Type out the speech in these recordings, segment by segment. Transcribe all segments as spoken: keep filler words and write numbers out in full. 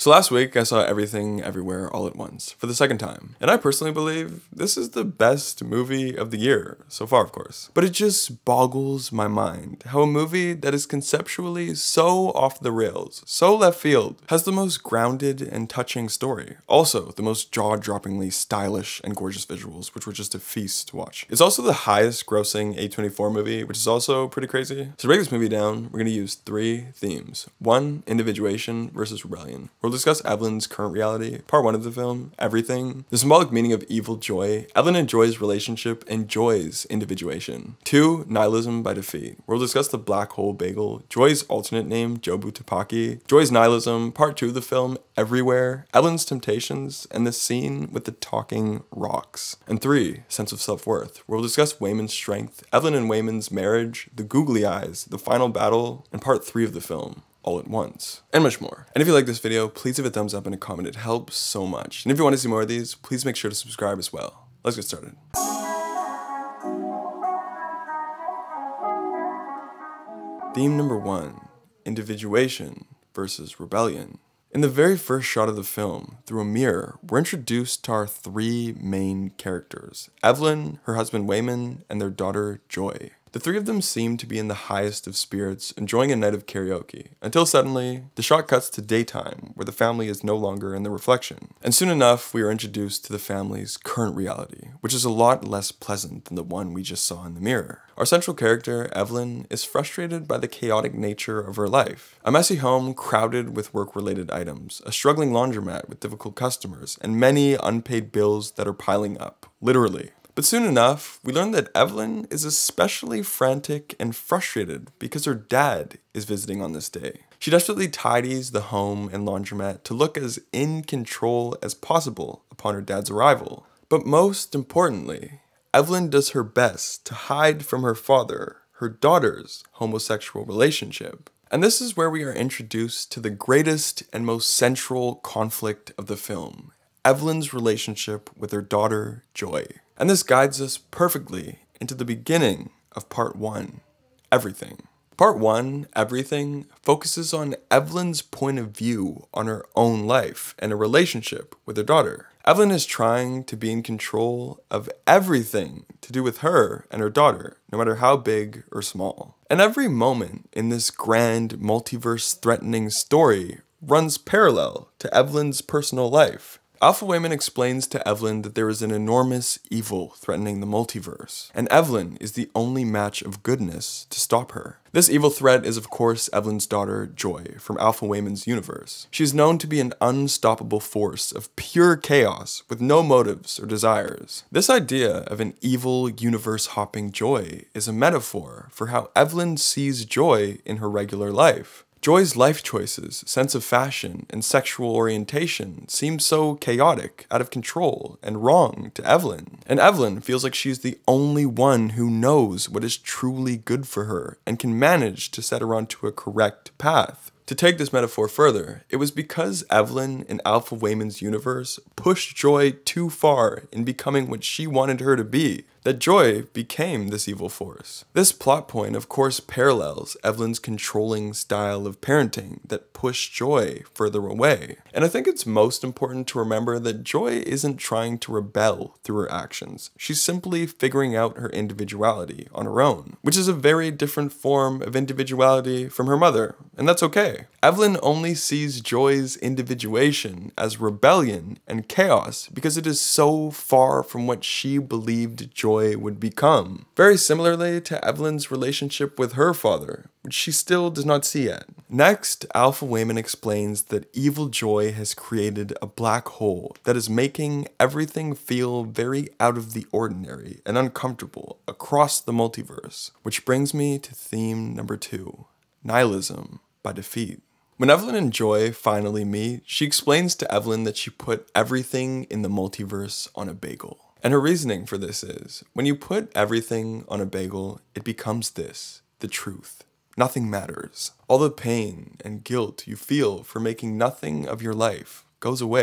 So last week I saw Everything Everywhere All at Once for the second time, and I personally believe this is the best movie of the year, so far of course. But it just boggles my mind how a movie that is conceptually so off the rails, so left field, has the most grounded and touching story. Also, the most jaw-droppingly stylish and gorgeous visuals, which were just a feast to watch. It's also the highest grossing A twenty-four movie, which is also pretty crazy. So to break this movie down, we're going to use three themes. One, individuation versus rebellion. We'll discuss Evelyn's current reality, part one of the film, everything, the symbolic meaning of evil joy, Evelyn and Joy's relationship, and Joy's individuation. Two, nihilism by defeat. We'll discuss the black hole bagel, Joy's alternate name, Jobu Tapaki, Joy's nihilism, part two of the film, everywhere, Evelyn's temptations, and the scene with the talking rocks. And three, sense of self-worth. We'll discuss Wayman's strength, Evelyn and Wayman's marriage, the googly eyes, the final battle, and part three of the film. All at once, and much more. And if you like this video, please give it a thumbs up and a comment. It helps so much. And if you want to see more of these, please make sure to subscribe as well. Let's get started. Theme number one, individuation versus rebellion. In the very first shot of the film, through a mirror, we're introduced to our three main characters, Evelyn, her husband Wayman, and their daughter Joy. The three of them seem to be in the highest of spirits, enjoying a night of karaoke, until suddenly, the shot cuts to daytime, where the family is no longer in the reflection. And soon enough, we are introduced to the family's current reality, which is a lot less pleasant than the one we just saw in the mirror. Our central character, Evelyn, is frustrated by the chaotic nature of her life. A messy home crowded with work-related items, a struggling laundromat with difficult customers, and many unpaid bills that are piling up, literally. But soon enough, we learn that Evelyn is especially frantic and frustrated because her dad is visiting on this day. She desperately tidies the home and laundromat to look as in control as possible upon her dad's arrival. But most importantly, Evelyn does her best to hide from her father her daughter's homosexual relationship. And this is where we are introduced to the greatest and most central conflict of the film, Evelyn's relationship with her daughter, Joy. And this guides us perfectly into the beginning of part one, everything. Part one, everything, focuses on Evelyn's point of view on her own life and her relationship with her daughter. Evelyn is trying to be in control of everything to do with her and her daughter, no matter how big or small. And every moment in this grand, multiverse-threatening story runs parallel to Evelyn's personal life. Alpha Wayman explains to Evelyn that there is an enormous evil threatening the multiverse, and Evelyn is the only match of goodness to stop her. This evil threat is of course Evelyn's daughter, Joy, from Alpha Wayman's universe. She is known to be an unstoppable force of pure chaos with no motives or desires. This idea of an evil, universe-hopping Joy is a metaphor for how Evelyn sees Joy in her regular life. Joy's life choices, sense of fashion, and sexual orientation seem so chaotic, out of control, and wrong to Evelyn. And Evelyn feels like she's the only one who knows what is truly good for her and can manage to set her onto a correct path. To take this metaphor further, it was because Evelyn in Alpha Wayman's universe pushed Joy too far in becoming what she wanted her to be, that Joy became this evil force. This plot point of course parallels Evelyn's controlling style of parenting that pushed Joy further away. And I think it's most important to remember that Joy isn't trying to rebel through her actions. She's simply figuring out her individuality on her own, which is a very different form of individuality from her mother, and that's okay. Evelyn only sees Joy's individuation as rebellion and chaos because it is so far from what she believed Joy would become. Very similarly to Evelyn's relationship with her father, which she still does not see yet. Next, Alpha Wayman explains that evil Joy has created a black hole that is making everything feel very out of the ordinary and uncomfortable across the multiverse, which brings me to theme number two, nihilism by defeat. When Evelyn and Joy finally meet, she explains to Evelyn that she put everything in the multiverse on a bagel. And her reasoning for this is, when you put everything on a bagel, it becomes this, the truth. Nothing matters. All the pain and guilt you feel for making nothing of your life goes away.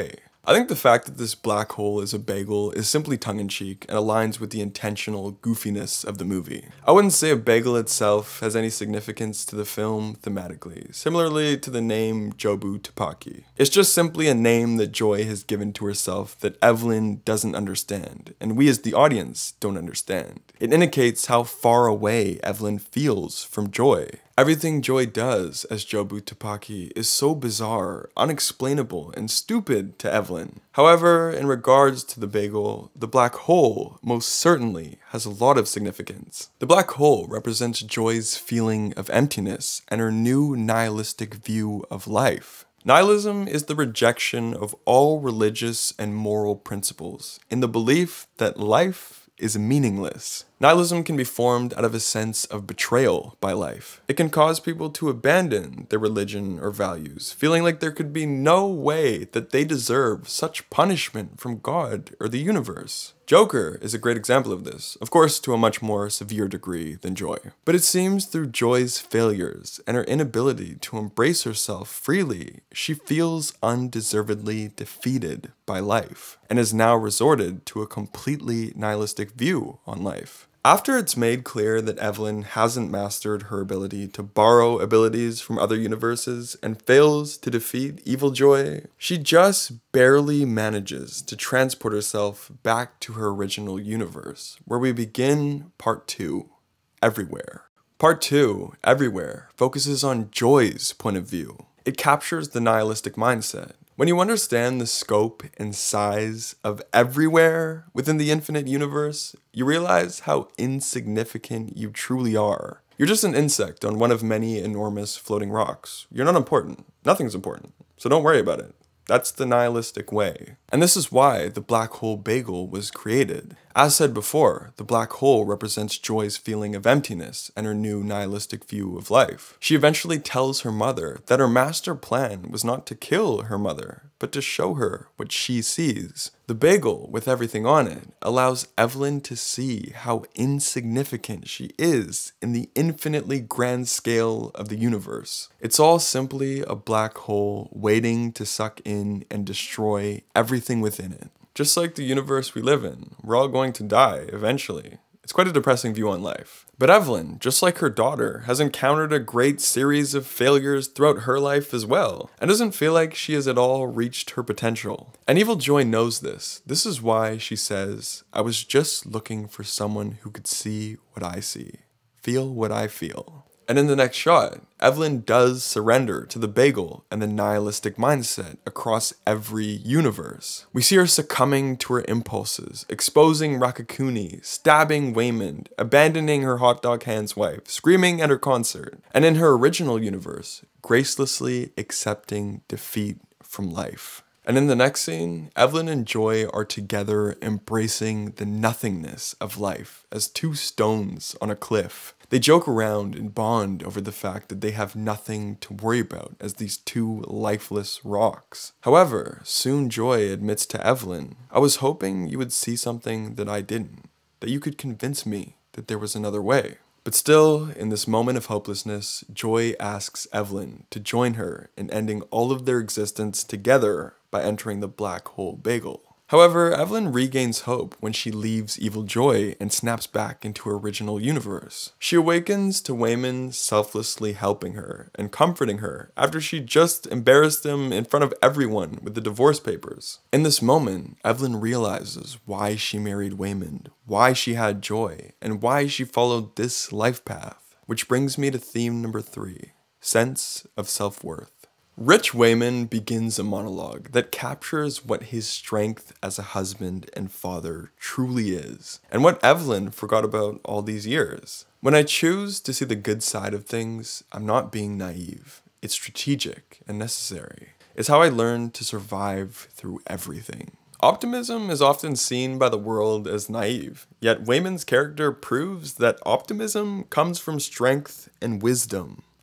I think the fact that this black hole is a bagel is simply tongue-in-cheek and aligns with the intentional goofiness of the movie. I wouldn't say a bagel itself has any significance to the film thematically, similarly to the name Jobu Tupaki. It's just simply a name that Joy has given to herself that Evelyn doesn't understand, and we as the audience don't understand. It indicates how far away Evelyn feels from Joy. Everything Joy does as Jobu Tupaki is so bizarre, unexplainable, and stupid to Evelyn. However, in regards to the bagel, the black hole most certainly has a lot of significance. The black hole represents Joy's feeling of emptiness and her new nihilistic view of life. Nihilism is the rejection of all religious and moral principles in the belief that life is meaningless. Nihilism can be formed out of a sense of betrayal by life. It can cause people to abandon their religion or values, feeling like there could be no way that they deserve such punishment from God or the universe. Joker is a great example of this, of course to a much more severe degree than Joy. But it seems through Joy's failures and her inability to embrace herself freely, she feels undeservedly defeated by life, and has now resorted to a completely nihilistic view on life. After it's made clear that Evelyn hasn't mastered her ability to borrow abilities from other universes and fails to defeat Evil Joy, she just barely manages to transport herself back to her original universe, where we begin part two, Everywhere. Part two, Everywhere, focuses on Joy's point of view. It captures the nihilistic mindset. When you understand the scope and size of everywhere within the infinite universe, you realize how insignificant you truly are. You're just an insect on one of many enormous floating rocks. You're not important. Nothing's important. So don't worry about it. That's the nihilistic way. And this is why the black hole bagel was created. As said before, the black hole represents Joy's feeling of emptiness and her new nihilistic view of life. She eventually tells her mother that her master plan was not to kill her mother, but to show her what she sees. The bagel, with everything on it, allows Evelyn to see how insignificant she is in the infinitely grand scale of the universe. It's all simply a black hole waiting to suck in and destroy everything within it. Just like the universe we live in, we're all going to die eventually. It's quite a depressing view on life. But Evelyn, just like her daughter, has encountered a great series of failures throughout her life as well, and doesn't feel like she has at all reached her potential. And Evil Joy knows this. This is why she says, "I was just looking for someone who could see what I see, feel what I feel." And in the next shot, Evelyn does surrender to the bagel and the nihilistic mindset across every universe. We see her succumbing to her impulses, exposing Rakakuni, stabbing Waymond, abandoning her hot dog hand's wife, screaming at her concert, and in her original universe, gracelessly accepting defeat from life. And in the next scene, Evelyn and Joy are together embracing the nothingness of life as two stones on a cliff. They joke around and bond over the fact that they have nothing to worry about as these two lifeless rocks. However, soon Joy admits to Evelyn, "I was hoping you would see something that I didn't, that you could convince me that there was another way." But still, in this moment of hopelessness, Joy asks Evelyn to join her in ending all of their existence together by entering the black hole bagel. However, Evelyn regains hope when she leaves Evil Joy and snaps back into her original universe. She awakens to Waymond selflessly helping her and comforting her after she just embarrassed him in front of everyone with the divorce papers. In this moment, Evelyn realizes why she married Waymond, why she had Joy, and why she followed this life path. Which brings me to theme number three, sense of self-worth. Rich Waymond begins a monologue that captures what his strength as a husband and father truly is, and what Evelyn forgot about all these years. When I choose to see the good side of things, I'm not being naive. It's strategic and necessary. It's how I learned to survive through everything. Optimism is often seen by the world as naive, yet Waymond's character proves that optimism comes from strength and wisdom.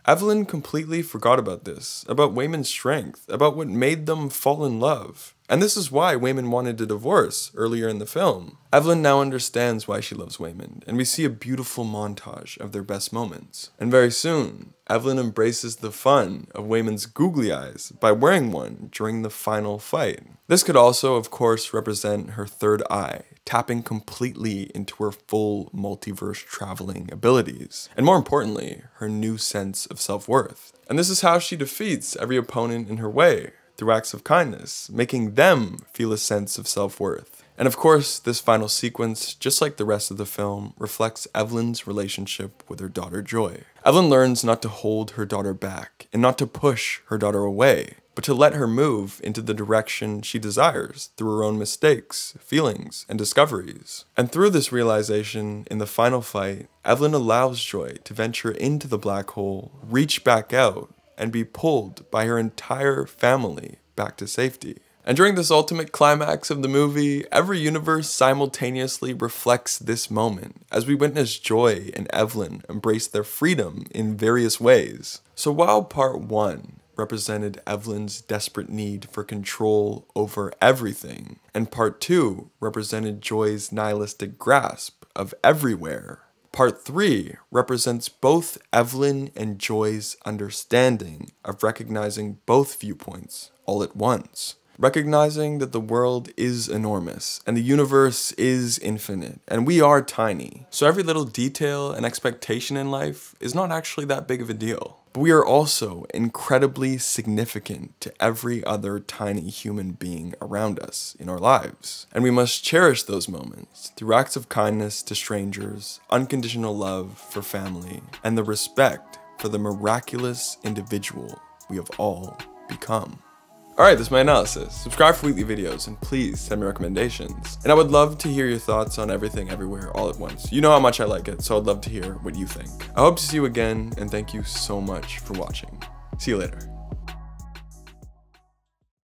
Evelyn completely forgot about this, about Wayman's strength, about what made them fall in love. And this is why Wayman wanted a divorce earlier in the film. Evelyn now understands why she loves Wayman, and we see a beautiful montage of their best moments. And very soon, Evelyn embraces the fun of Wayman's googly eyes by wearing one during the final fight. This could also, of course, represent her third eye, tapping completely into her full multiverse traveling abilities, and more importantly, her new sense of self-worth. And this is how she defeats every opponent in her way, through acts of kindness, making them feel a sense of self-worth. And of course, this final sequence, just like the rest of the film, reflects Evelyn's relationship with her daughter Joy. Evelyn learns not to hold her daughter back, and not to push her daughter away, but to let her move into the direction she desires through her own mistakes, feelings, and discoveries. And through this realization, in the final fight, Evelyn allows Joy to venture into the black hole, reach back out, and be pulled by her entire family back to safety. And during this ultimate climax of the movie, every universe simultaneously reflects this moment as we witness Joy and Evelyn embrace their freedom in various ways. So while part one represented Evelyn's desperate need for control over everything, and part two represented Joy's nihilistic grasp of everywhere, part three represents both Evelyn and Joy's understanding of recognizing both viewpoints all at once. Recognizing that the world is enormous, and the universe is infinite, and we are tiny. So every little detail and expectation in life is not actually that big of a deal. But we are also incredibly significant to every other tiny human being around us in our lives. And we must cherish those moments through acts of kindness to strangers, unconditional love for family, and the respect for the miraculous individual we have all become. Alright, that's my analysis. Subscribe for weekly videos, and please send me recommendations. And I would love to hear your thoughts on everything everywhere all at once. You know how much I like it, so I'd love to hear what you think. I hope to see you again, and thank you so much for watching. See you later.